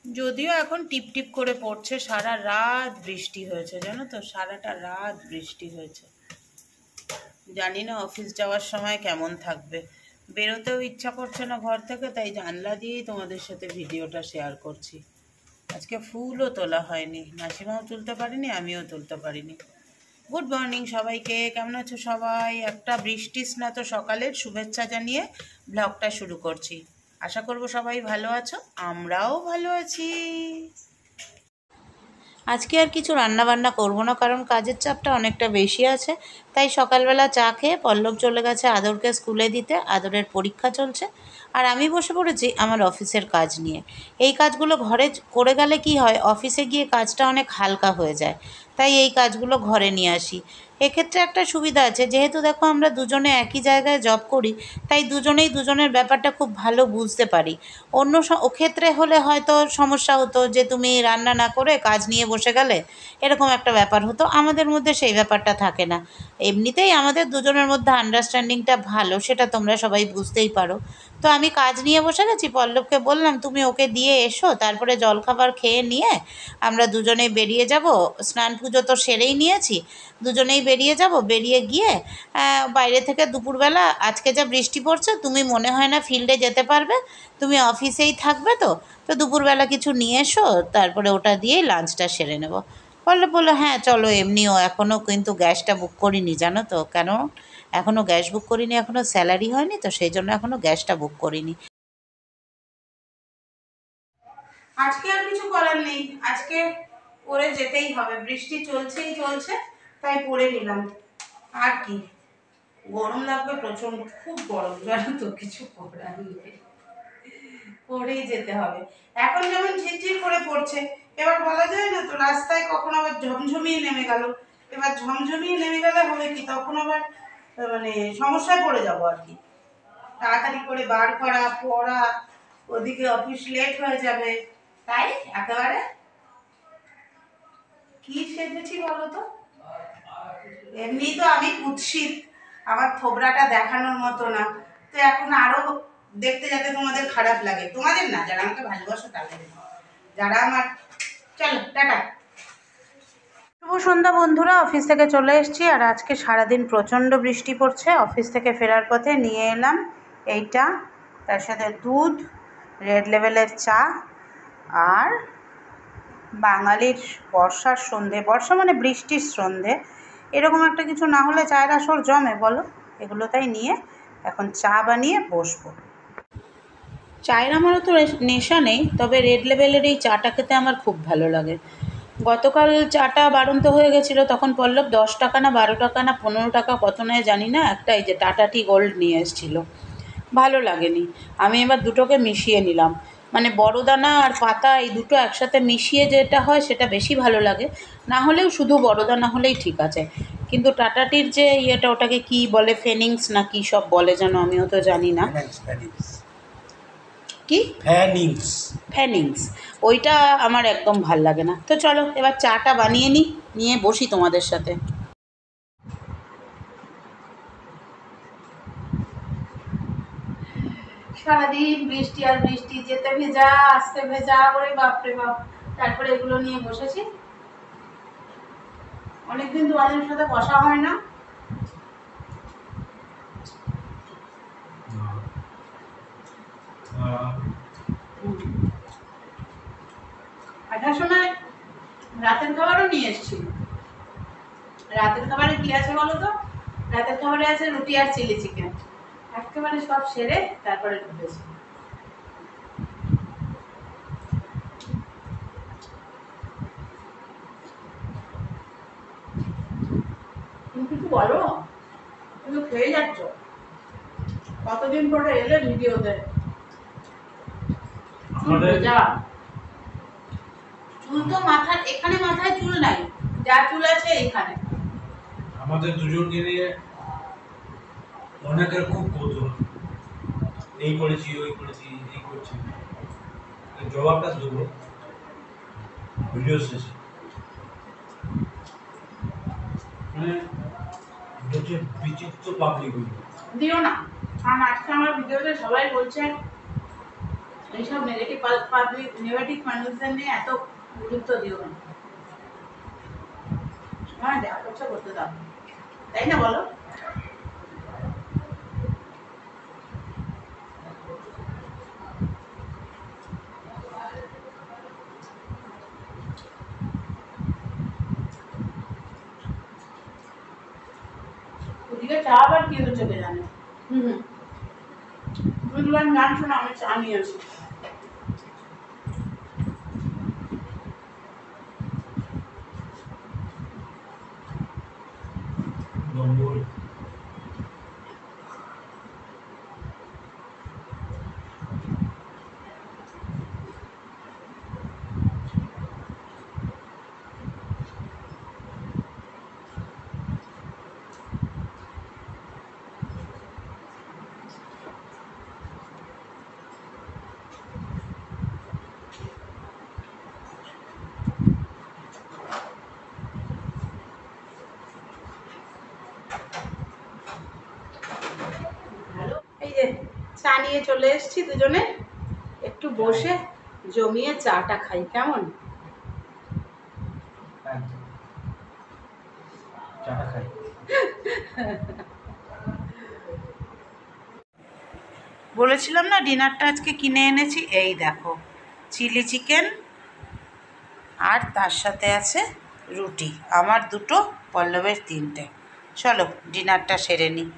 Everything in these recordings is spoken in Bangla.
যদিও এখন টিপ টিপ করে পড়ছে, সারা রাত বৃষ্টি হয়েছে জানো তো, সারাটা রাত বৃষ্টি হয়েছে। জানি না অফিস যাওয়ার সময় কেমন থাকবে, বেরোতেও ইচ্ছা করছে না ঘর থেকে, তাই জানলা দিয়েই তোমাদের সাথে ভিডিওটা শেয়ার করছি। আজকে ফুলও তোলা হয়নি, মাসিমাও তুলতে পারিনি, আমিও তুলতে পারিনি। গুড মর্নিং সবাইকে, কেমন আছো সবাই? একটা বৃষ্টি স্নাত সকালের শুভেচ্ছা জানিয়ে ব্লগটা শুরু করছি। আশা করব সবাই ভালো আছো, আমরাও ভালো আছি। আজকে আর কিছু রান্না বান্না করব না, কারণ কাজের চাপটা অনেকটা বেশি আছে। তাই সকালবেলা চা খেয়ে পল্লব চলে গেছে আদরকে স্কুলে দিতে, আদরের পরীক্ষা চলছে। আর আমি বসে পড়েছি আমার অফিসের কাজ নিয়ে। এই কাজগুলো ঘরে করে গেলে কি হয়, অফিসে গিয়ে কাজটা অনেক হালকা হয়ে যায়। তাই এই কাজগুলো ঘরে নিয়ে আসি। এক্ষেত্রে একটা সুবিধা আছে, যেহেতু দেখো আমরা দুজনে একই জায়গায় জব করি, তাই দুজনেই দুজনের ব্যাপারটা খুব ভালো বুঝতে পারি। অন্য ক্ষেত্রে হলে হয়তো সমস্যা হতো, যে তুমি রান্না না করে কাজ নিয়ে বসে গেলে, এরকম একটা ব্যাপার হতো। আমাদের মধ্যে সেই ব্যাপারটা থাকে না। এমনিতেই আমাদের দুজনের মধ্যে আন্ডারস্ট্যান্ডিংটা ভালো, সেটা তোমরা সবাই বুঝতেই পারো। তো আমি কাজ নিয়ে বসে গেছি, পল্লবকে বললাম তুমি ওকে দিয়ে এসো, তারপরে জলখাবার খেয়ে নিয়ে আমরা দুজনেই বেরিয়ে যাব। স্নান পুজো তো সেরেই নিয়েছি, দুজনেই বেরিয়ে যাব। বেরিয়ে গিয়ে বাইরে থেকে দুপুরবেলা, আজকে যা বৃষ্টি পড়ছে তুমি মনে হয় না ফিল্ডে যেতে পারবে, তুমি অফিসেই থাকবে, তো তো দুপুরবেলা কিছু নিয়ে এসো, তারপরে ওটা দিয়েই লাঞ্চটা সেরে নেব। বললো হ্যাঁ চলো, এমনিও এখনও কিন্তু গ্যাসটা বুক করিনি জানো তো, কেন এখনও গ্যাস বুক করিনি, এখনও স্যালারি হয়নি, তো সেই জন্য এখনও গ্যাসটা বুক করিনি। আজকে আর কিছু করার নেই, আজকে পরে যেতেই হবে, বৃষ্টি চলছেই চলছে, তাই পরে নিলাম। আর কি, গরম লাগবে প্রচন্ড, খুব গরম জানো তো, কিছু করার নেই, পরেই যেতে হবে। এখন যেমন ঝিরঝির করে পড়ছে, এবার বলা যায় না তো, রাস্তায় কখন আবার ঝমঝমিয়ে নেমে গেল। এবার ঝমঝমিয়ে নেমে গেলে হবে কি, তখন আবার মানে সমস্যায় পড়ে যাবো আর কি। তাড়াতাড়ি করে বার করা, পড়া, ওদিকে অফিস লেট হয়ে যাবে। তাই একেবারে কি সেজেছি বলো তো, এমনি তো আমি কুৎসিত, আমার থোবরাটা দেখানোর মতো না, তো এখন আরো দেখতে যাতে তোমাদের খারাপ লাগে, তোমাদের না, যারা আমাকে ভালোবাসো তাদের, যারা আমার। চলো টাটা। শুভ সন্ধ্যা বন্ধুরা, অফিস থেকে চলে এসেছি, আর আজকে সারাদিন প্রচণ্ড বৃষ্টি পড়ছে। অফিস থেকে ফেরার পথে নিয়ে এলাম এইটা, তার সাথে দুধ, রেড লেবেলের চা, আর বাঙালির বর্ষার সন্ধে, বর্ষা মানে বৃষ্টির সন্ধে, এরকম একটা কিছু না হলে চায়ের আসর জমে বলো। এগুলো তাই নিয়ে এখন চা বানিয়ে বসবো। চায়ের আমার তো নেশা নেই, তবে রেড লেবেলের এই চাটা খেতে আমার খুব ভালো লাগে। গতকাল চাটা বাড়ন্ত হয়ে গেছিলো, তখন পল্লব 10 টাকা না 12 টাকা না 15 টাকা কত নেয় জানি না, একটা এই যে টাটা টি গোল্ড নিয়ে এসেছিলো, ভালো লাগেনি। আমি এবার দুটোকে মিশিয়ে নিলাম, মানে বড় দানা আর পাতা এই দুটো একসাথে মিশিয়ে যেটা হয় সেটা বেশি ভালো লাগে, না হলেও শুধু বড় দানা হলেই ঠিক আছে। কিন্তু টাটাটির যে ইয়েটা, ওটাকে কি বলে, ফেনিংস না কি সব বলে যেন, আমিও তো জানি না কি, ফ্যানিংস, ওইটা আমার একদম ভাল লাগে না। তো চলো এবার চাটা বানিয়ে নিয়ে বসি তোমাদের সাথে। সারাদিন বৃষ্টি আর বৃষ্টি, যেতে ভেজা আসতে ভেজা, ওরে বাপরে বাপ। তারপরে এগুলো নিয়ে বসেছি, অনেকদিন তোমাদের সাথে বসা হয় না। আসার সময় রাতের খাবারও নিয়ে এসেছি। রাতের খাবারে কি আছে বলো তো, রাতের খাবারে আছে রুটি আর চিলি চিকেন। একেবারে সব সেরে তারপরে ঢুকেছি। তুমি কিছু বলো, তুমি খেয়ে যাচ্ছ, কতদিন পরে এলে ভিডিওতে। যা চুল তো মাথার এখানে, মাথায় চুল নাই, যা চুল আছে এখানে। আমাদের দুজনকে নিয়ে অনেকের খুব কৌতূহল, এই করেছি ওই করেছি এই করছি, জবাবটা দেবো ভিডিও শেষে। মানে হচ্ছে বিচিত্র পাবলিক দিও না, কারণ আজকে আমার ভিডিওতে সবাই বলছে এইসব নেগেটিভ মানুষদের নিয়ে এত গুরুত্ব দিও না। হ্যাঁ, যা করছো করতে দাও, তাই না বলো? ওদিকে চা আবার কি হচ্ছে কে জানে। হুম হুম, বুঝলাম, গান শোনা, আমি চা নিয়ে আসি। নম্বর এই যে চা নিয়ে চলে এসেছি দুজনে, একটু বসে জমিয়ে চাটা খাই, কেমন? চাটা খাই। বলেছিলাম না ডিনারটা আজকে কিনে এনেছি, এই দেখো চিলি চিকেন, আর তার সাথে আছে রুটি, আমার দুটো, পল্লবের তিনটে। চলো ডিনারটা সেরে নিই।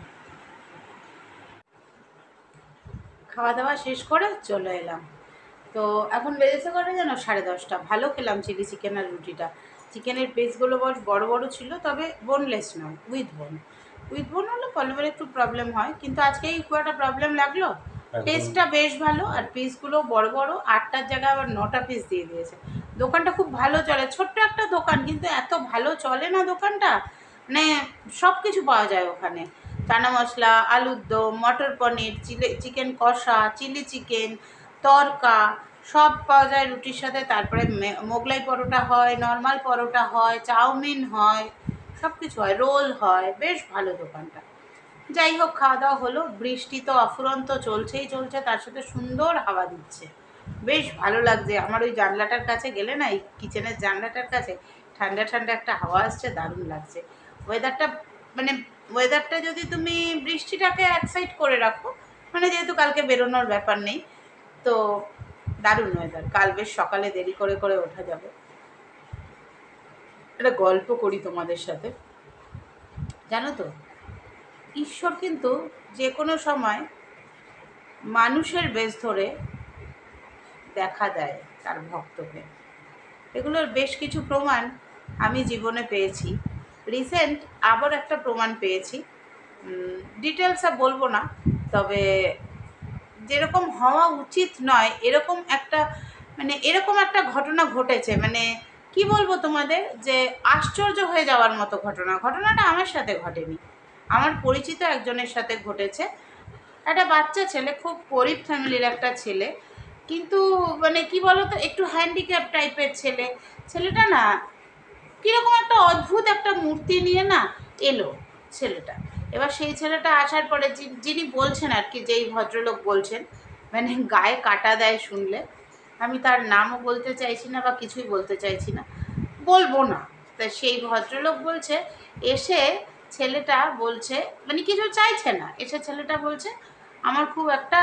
খাওয়া দাওয়া শেষ করে চলে এলাম। তো এখন বেজেছে করে যেন 10:30। ভালো খেলাম চিলি চিকেন আর রুটিটা। চিকেনের পিসগুলো বড় বড় ছিল, তবে বোনলেস নয়, উইথ বোন হলে পল্লবের একটু প্রবলেম হয়, কিন্তু আজকেই খুব একটা প্রবলেম লাগলো। টেস্টটা বেশ ভালো, আর পিসগুলো বড় বড়, 8টার জায়গায় আবার 9টা পিস দিয়ে দিয়েছে। দোকানটা খুব ভালো চলে, ছোট্ট একটা দোকান, কিন্তু এত ভালো চলে না দোকানটা, মানে সব কিছু পাওয়া যায় ওখানে। চানা মশলা, আলুর দম, matar paneer, chicken kosha, chilli chicken, tadka, সব পাওয়া যায় রুটির সাথে। তারপরে মোগলাই পরোটা হয়, নর্মাল পরোটা হয়, চাউমিন হয়, সব কিছু হয়, রোল হয়, বেশ ভালো দোকানটা। যাই হোক, খাওয়া দাওয়া হলো, বৃষ্টি তো অফুরন্ত চলছেই চলছে, তার সাথে সুন্দর হাওয়া দিচ্ছে, বেশ ভালো লাগছে। আমার ওই জানলাটার কাছে গেলে না, এই কিচেনের জানলাটার কাছে ঠান্ডা ঠান্ডা একটা হাওয়া আসছে, দারুণ লাগছে ওয়েদারটা। মানে ওয়েদারটা যদি তুমি বৃষ্টিটাকে এক সাইড করে রাখো, মানে যেহেতু কালকে বেরোনোর ব্যাপার নেই, তো দারুণ ওয়েদার। কাল বেশ সকালে দেরি করে করে ওঠা যাবে। একটা গল্প করি তোমাদের সাথে, জানো তো, ঈশ্বর কিন্তু যে কোনো সময় মানুষের বেশ ধরে দেখা দেয় তার ভক্তকে। এগুলোর বেশ কিছু প্রমাণ আমি জীবনে পেয়েছি। রিসেন্ট আবার একটা প্রমাণ পেয়েছি, ডিটেলসে বলবো না, তবে যেরকম হওয়া উচিত নয় এরকম একটা, মানে এরকম একটা ঘটনা ঘটেছে, মানে কি বলবো তোমাদের, যে আশ্চর্য হয়ে যাওয়ার মতো ঘটনা। ঘটনাটা আমার সাথে ঘটেনি, আমার পরিচিত একজনের সাথে ঘটেছে। একটা বাচ্চা ছেলে, খুব গরিব ফ্যামিলির একটা ছেলে, কিন্তু মানে কি বলতো, একটু হ্যান্ডিক্যাপ টাইপের ছেলে। ছেলেটা না কীরকম একটা অদ্ভুত একটা মূর্তি নিয়ে না এলো ছেলেটা। এবার সেই ছেলেটা আসার পরে যিনি বলছেন আর কি, যেই ভদ্রলোক বলছেন, মানে গায়ে কাটা দেয় শুনলে। আমি তার নামও বলতে চাইছি না বা কিছুই বলতে চাইছি না, বলবো না। তা সেই ভদ্রলোক বলছে, এসে ছেলেটা বলছে, মানে কিছু চাইছে না, এসে ছেলেটা বলছে আমার খুব একটা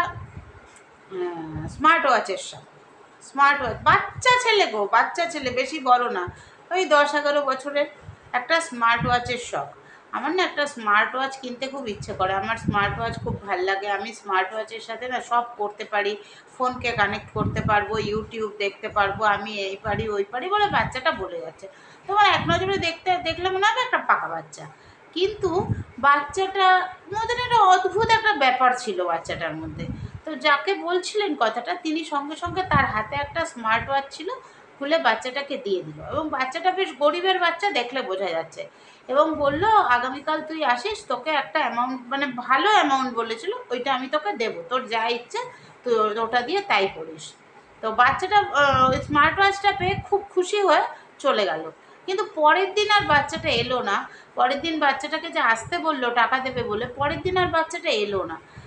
স্মার্ট ওয়াচের শখ। স্মার্ট ওয়াচ, বাচ্চা ছেলে গো, বাচ্চা ছেলে, বেশি বড় না, ওই 10-11 বছরের, একটা স্মার্ট ওয়াচের শখ। আমার না একটা স্মার্ট ওয়াচ কিনতে খুব ইচ্ছে করে, আমার স্মার্ট ওয়াচ খুব ভাল লাগে, আমি স্মার্ট ওয়াচের সাথে না সব করতে পারি, ফোনকে কানেক্ট করতে পারবো, ইউটিউব দেখতে পারবো, আমি এই পারি ওই পারি বলে বাচ্চাটা বলে যাচ্ছে। তোমার এক নজরে দেখলে মনে হবে একটা পাকা বাচ্চা, কিন্তু বাচ্চাটার মধ্যে একটা অদ্ভুত একটা ব্যাপার ছিল বাচ্চাটার মধ্যে। তো যাকে বলছিলেন কথাটা, তিনি সঙ্গে সঙ্গে তার হাতে একটা স্মার্ট ওয়াচ ছিল, খুলে বাচ্চাটাকে দিয়ে দিল, এবং বাচ্চাটা বেশ গরিবের বাচ্চা, দেখলে বোঝা যাচ্ছে, এবং বলল আগামীকাল তুই আসিস, তোকে একটা অ্যামাউন্ট, মানে ভালো অ্যামাউন্ট বলেছিল, ওইটা আমি তোকে দেবো, তোর যা ইচ্ছে তুই ওটা দিয়ে তাই করিস। তো বাচ্চাটা ওই স্মার্ট ওয়াচটা পেয়ে খুব খুশি হয়ে চলে গেল। কিন্তু পরের দিন আর বাচ্চাটা এলো না। পরের দিন বাচ্চাটাকে যে আসতে বললো টাকা দেবে বলে, পরের দিন আর বাচ্চাটা এলো না।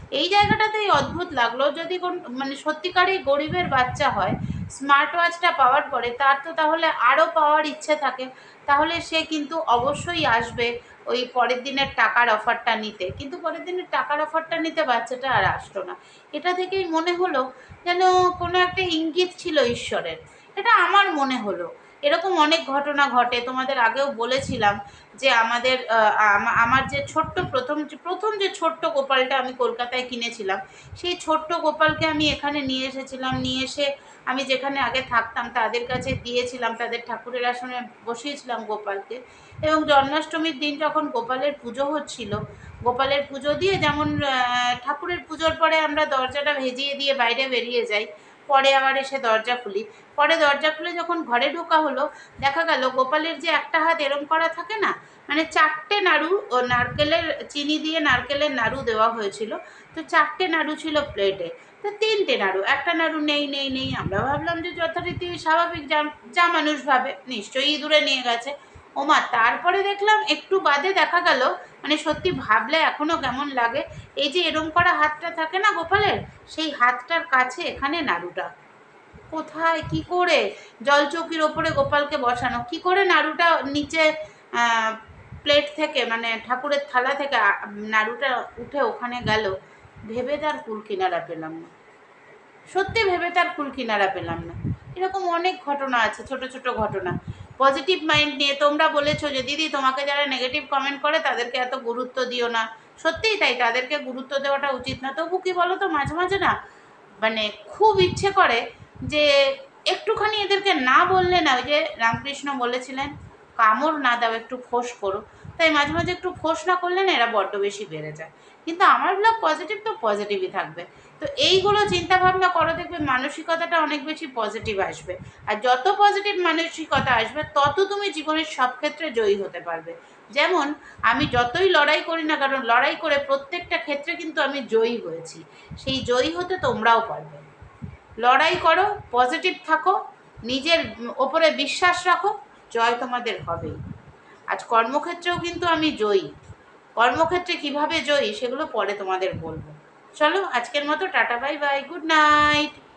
এই জায়গাটাতেই অদ্ভুত লাগলো, যদি মানে সত্যিকারই গরিবের বাচ্চা হয়, স্মার্ট ওয়াচটা পাওয়ার পরে তার তো তাহলে আরও পাওয়ার ইচ্ছে থাকে, তাহলে সে কিন্তু অবশ্যই আসবে ওই পরের দিনের টাকার অফারটা নিতে, কিন্তু পরের দিনের টাকার অফারটা নিতে বাচ্চাটা আর আসলো না। এটা থেকেই মনে হলো যেন কোনো একটা ইঙ্গিত ছিল ঈশ্বরের, এটা আমার মনে হলো। এরকম অনেক ঘটনা ঘটে, তোমাদের আগেও বলেছিলাম যে আমাদের আমার যে ছোট্ট প্রথম যে ছোট্ট গোপালটা আমি কলকাতায় কিনেছিলাম, সেই ছোট্ট গোপালকে আমি এখানে নিয়ে এসেছিলাম, নিয়ে এসে আমি যেখানে আগে থাকতাম তাদের কাছে দিয়েছিলাম, তাদের ঠাকুরের আসনে বসিয়েছিলাম গোপালকে। এবং জন্মাষ্টমীর দিন যখন গোপালের পুজো হচ্ছিল, গোপালের পুজো দিয়ে যেমন ঠাকুরের পুজোর পরে আমরা দরজাটা ভেজিয়ে দিয়ে বাইরে বেরিয়ে যাই, পরে আবার এসে দরজা খুলি, পরে দরজা খুলে যখন ঘরে ঢোকা হলো, দেখা গেল গোপালের যে একটা হাত এরম করা থাকে না, মানে 4টে নাড়ু ও নারকেলের চিনি দিয়ে নারকেলের নাড়ু দেওয়া হয়েছিল, তো 4টে নাড়ু ছিল প্লেটে, তো 3টে নাড়ু, একটা নাড়ু নেই নেই নেই, আমরা ভাবলাম যে যথারীতি স্বাভাবিক যা যা মানুষ ভাবে, নিশ্চয়ই ইঁদুরে নিয়ে গেছে। ওমা, তারপরে দেখলাম একটু বাদে দেখা গেল, মানে সত্যি ভাবলে এখনো কেমন লাগে, এই যে এরম করা হাতটা থাকে না গোপালের, সেই হাতটার কাছে এখানে নাড়ুটা, কোথায় কি করে, জলচৌকির ওপরে গোপালকে বসানো, কি করে নাড়ুটা নিচে প্লেট থেকে মানে ঠাকুরের থালা থেকে নাড়ুটা উঠে ওখানে গেল, ভেবে তার কুল কিনারা পেলাম না, সত্যি ভেবে তার কুল কিনারা পেলাম না। এরকম অনেক ঘটনা আছে, ছোট ছোট ঘটনা। পজিটিভ মাইন্ড নিয়ে তোমরা বলেছো যে দিদি তোমাকে যারা নেগেটিভ কমেন্ট করে তাদেরকে এত গুরুত্ব দিও না, সত্যিই তাই, তাদেরকে গুরুত্ব দেওয়াটা উচিত না। তবু কি বলো তো, মাঝে মাঝে না মানে খুব ইচ্ছে করে যে একটুখানি এদেরকে না বললে না, ওই যে রামকৃষ্ণ বলেছিলেন কামড় না দাও, একটু ফোঁস করো, তাই মাঝে মাঝে একটু ফোঁস না করলে না এরা বড্ড বেশি বেড়ে যায়। কিন্তু আমার ব্লগ পজিটিভ তো পজিটিভই থাকবে, তো এইগুলো চিন্তা ভাবনা করো, দেখবে মানসিকতাটা অনেক বেশি পজিটিভ আসবে। আর যত পজিটিভ মানসিকতা আসবে তত তুমি জীবনের সব ক্ষেত্রে জয়ী হতে পারবে। যেমন আমি যতই লড়াই করি না কারণ, লড়াই করে প্রত্যেকটা ক্ষেত্রে কিন্তু আমি জয়ী হয়েছি, সেই জয়ী হতে তোমরাও পারবে। লড়াই করো, পজিটিভ থাকো, নিজের ওপরে বিশ্বাস রাখো, জয় তোমাদের হবেই। আজ কর্মক্ষেত্রেও কিন্তু আমি জয়ী, কর্মক্ষেত্রে কিভাবে জয়ী সেগুলো পরে তোমাদের বলবো। চলো আজকের মতো tata, bye bye, good night.